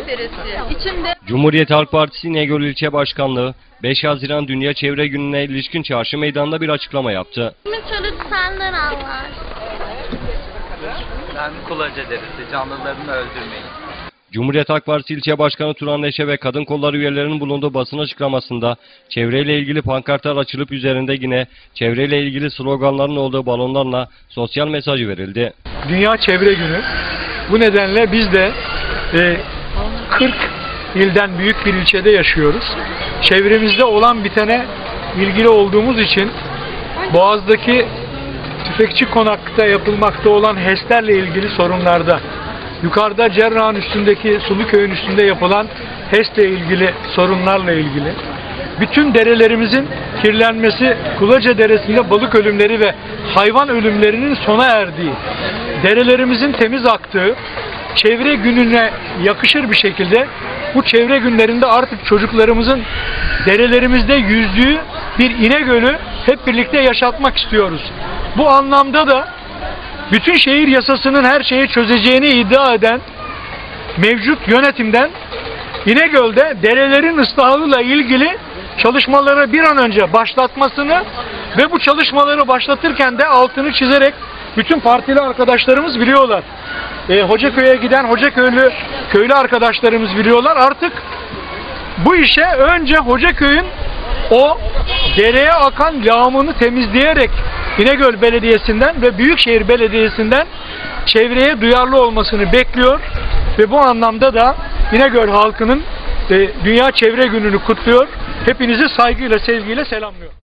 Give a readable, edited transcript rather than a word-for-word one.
gösterisi. İçinde Cumhuriyet Halk Partisi İnegöl İlçe Başkanlığı 5 Haziran Dünya Çevre Günü'ne ilişkin çarşı meydanında bir açıklama yaptı. Çocuk senden Allah. Ben Kulaca Deresi, canlılarını öldürmeyin. Cumhuriyet Halk Partisi İlçe Başkanı Turan Neşe ve kadın kolları üyelerinin bulunduğu basın açıklamasında çevreyle ilgili pankartlar açılıp üzerinde yine çevreyle ilgili sloganların olduğu balonlarla sosyal mesajı verildi. Dünya Çevre Günü. Bu nedenle biz de 40 ilden büyük bir ilçede yaşıyoruz. Çevremizde olan bitene ilgili olduğumuz için Boğaz'daki Tüfekçi Konak'ta yapılmakta olan HES'lerle ilgili sorunlarda, yukarıda Cerrah'ın üstündeki Suluköy'ün üstünde yapılan HES'le ilgili sorunlarla ilgili, bütün derelerimizin kirlenmesi, Kulaca Deresi'nde balık ölümleri ve hayvan ölümlerinin sona erdiği, derelerimizin temiz aktığı, çevre gününe yakışır bir şekilde bu çevre günlerinde artık çocuklarımızın derelerimizde yüzdüğü bir İnegöl'ü hep birlikte yaşatmak istiyoruz. Bu anlamda da bütün şehir yasasının her şeyi çözeceğini iddia eden mevcut yönetimden İnegöl'de derelerin ıslahıyla ilgili çalışmaları bir an önce başlatmasını ve bu çalışmaları başlatırken de altını çizerek bütün partili arkadaşlarımız biliyorlar. Hocaköy'e giden köylü arkadaşlarımız biliyorlar. Artık bu işe önce Hocaköy'ün o dereye akan lağımını temizleyerek İnegöl Belediyesi'nden ve Büyükşehir Belediyesi'nden çevreye duyarlı olmasını bekliyor ve bu anlamda da İnegöl halkının Dünya Çevre Günü'nü kutluyor. Hepinizi saygıyla, sevgiyle selamlıyor.